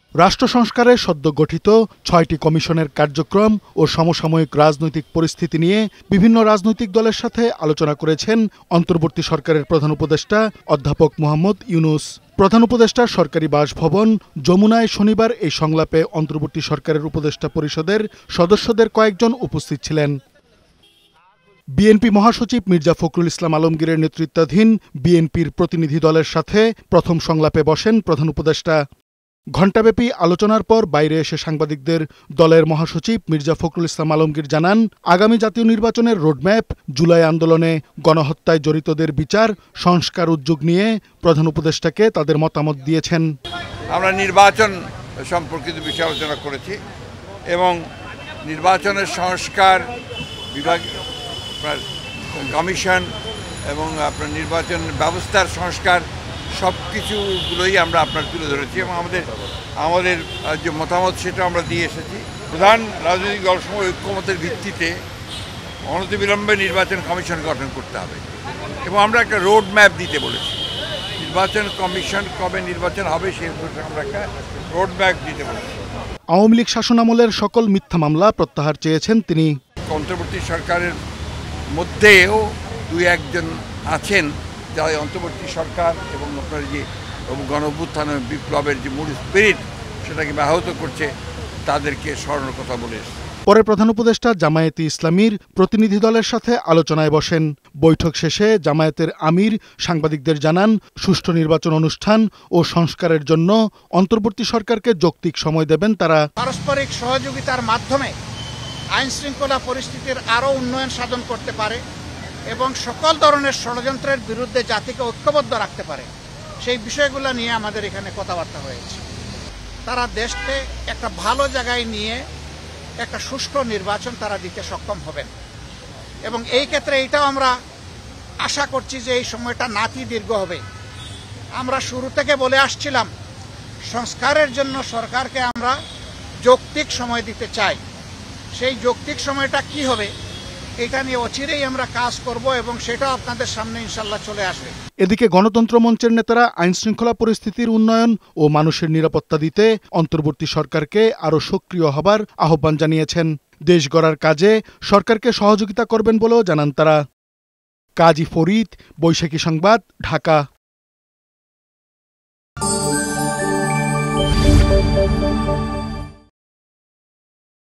রাষ্ট্র সংস্কারে সদ্য গঠিত ৬টি কমিশনের কার্যক্রম ও সমসাময়িক রাজনৈতিক পরিস্থিতি নিয়ে বিভিন্ন রাজনৈতিক দলের সাথে আলোচনা করেছেন অন্তর্বর্তী সরকারের প্রধান উপদেষ্টা অধ্যাপক মোহাম্মদ ইউনূস। প্রধান উপদেষ্টার সরকারি বাসভবন যমুনায় শনিবার এই সংলাপে অন্তর্বর্তী সরকারের উপদেষ্টা পরিষদের সদস্যদের কয়েকজন উপস্থিত ছিলেন। বিএনপি মহাসচিব মির্জা ফখরুল ইসলাম আলমগীরের নেতৃত্বাধীন বিএনপির প্রতিনিধি দলের সাথে প্রথম সংলাপে বসেন প্রধান উপদেষ্টা। ঘণ্টাব্যাপী আলোচনার পর বাইরে এসে সাংবাদিকদের দলের মহাসচিব মির্জা ফখরুল ইসলাম আলমগীর জানান, আগামী জাতীয় নির্বাচনের রোডম্যাপ, জুলাই আন্দোলনে গণহত্যায় জড়িতদের বিচার, সংস্কার উদ্যোগ নিয়ে প্রধান উপদেষ্টাকে তাদের মতামত দিয়েছেন। আমরা নির্বাচন সম্পর্কিত বিষয়ে আলোচনা করেছি এবং নির্বাচনের সংস্কার বিভাগ, কমিশন এবং আপনার নির্বাচন ব্যবস্থার সংস্কার সব কিছুগুলোই আমরা আপনার তুলে ধরেছি এবং আমাদের যে মতামত সেটা আমরা দিয়ে এসেছি। প্রধান রাজনৈতিক দলসমূহ ঐক্যমতের ভিত্তিতে অনতিবিলম্বে নির্বাচন কমিশন গঠন করতে হবে এবং আমরা একটা রোড ম্যাপ দিতে বলেছি। নির্বাচন কমিশন কবে নির্বাচন হবে সেই আমরা একটা রোড ম্যাপ দিতে বলেছি। আওয়ামী লীগ শাসনামলের সকল মিথ্যা মামলা প্রত্যাহার চেয়েছেন তিনি। অন্তর্বর্তী সরকারের মধ্যেও দুই একজন আছেন যারা অন্তর্বর্তী সরকার এবং আপনার যে গণঅভ্যুত্থান বিপ্লবের যে মূল স্পিরিট সেটাকে ব্যাহত করছে, তাদেরকে স্মরণের কথা বলে। পরে প্রধান উপদেষ্টা জামায়াতে ইসলামীর প্রতিনিধি দলের সাথে আলোচনায় বসেন। বৈঠক শেষে জামায়াতের আমির সাংবাদিকদের জানান, সুষ্ঠু নির্বাচন অনুষ্ঠান ও সংস্কারের জন্য অন্তর্বর্তী সরকারকে যৌক্তিক সময় দেবেন তারা। পারস্পরিক সহযোগিতার মাধ্যমে আইন শৃঙ্খলা পরিস্থিতির আরও উন্নয়ন সাধন করতে পারে এবং সকল ধরনের ষড়যন্ত্রের বিরুদ্ধে জাতিকে ঐক্যবদ্ধ রাখতে পারে, সেই বিষয়গুলো নিয়ে আমাদের এখানে কথাবার্তা হয়েছে। তারা দেশকে একটা ভালো জায়গায় নিয়ে একটা সুষ্ঠু নির্বাচন তারা দিতে সক্ষম হবেন এবং এই ক্ষেত্রে এটাও আমরা আশা করছি যে এই সময়টা নাতি দীর্ঘ হবে। আমরা শুরু থেকে বলে আসছিলাম সংস্কারের জন্য সরকারকে আমরা যৌক্তিক সময় দিতে চাই। সেই যৌক্তিক সময়টা কি হবে এটা নিয়ে অচিরেই আমরা কাজ করব এবং সেটা আপনাদের সামনে ইনশাল্লাহ চলে আসবে। এদিকে গণতন্ত্র মঞ্চের নেতারা আইন শৃঙ্খলা পরিস্থিতির উন্নয়ন ও মানুষের নিরাপত্তা দিতে অন্তর্বর্তী সরকারকে আরও সক্রিয় হবার আহ্বান জানিয়েছেন। দেশ গড়ার কাজে সরকারকে সহযোগিতা করবেন বলেও জানান তারা। কাজী ফরিদ, বৈশাখী সংবাদ, ঢাকা।